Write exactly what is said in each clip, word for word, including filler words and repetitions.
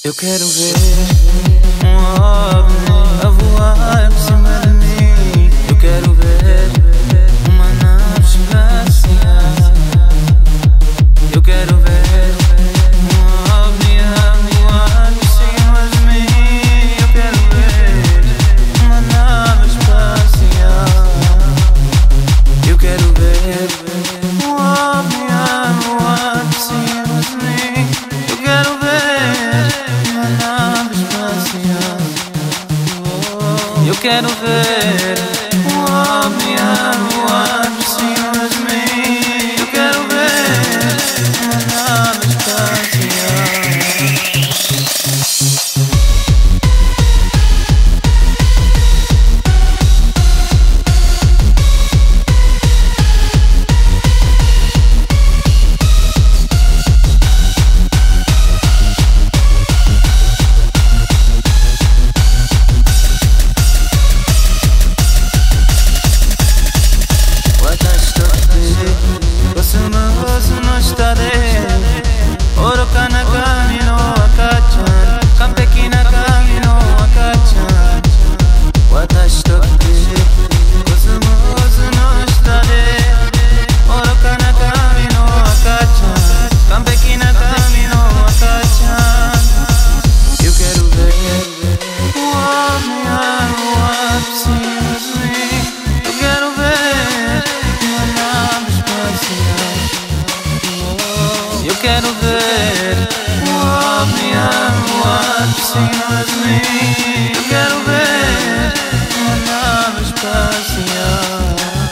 Eu quero ver um ovni a voar por cima de mim. Eu quero ver uma nave espacial. Eu quero ver um ovni a voar por cima de mim. Eu quero ver uma nave espacial. Eu quero ver um ovni a voar por cima de mim. Eu quero ver uma nave espacial. Eu quero ver um ovni a voar por cima de mim. Eu quero ver uma nave espacial. Eu quero ver um ovni a voar por cima de mim. Eu quero ver uma nave espacial.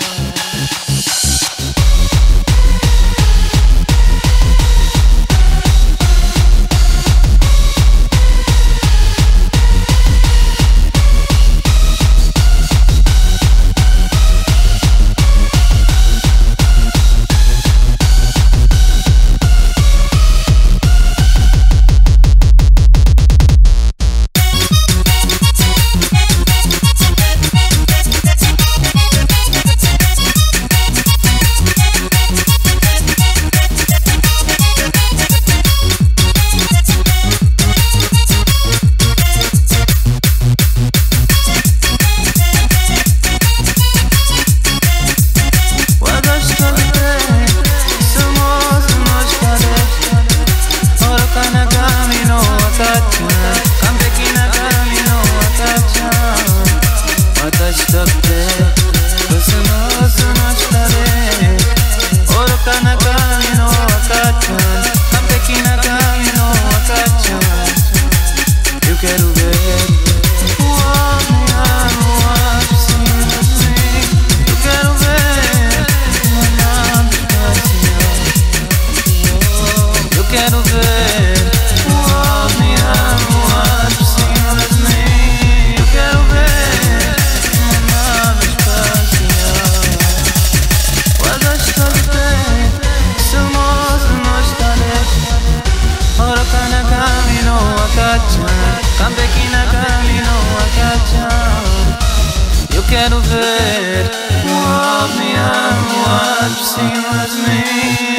Eu quero ver um ovni a voar por cima de mim.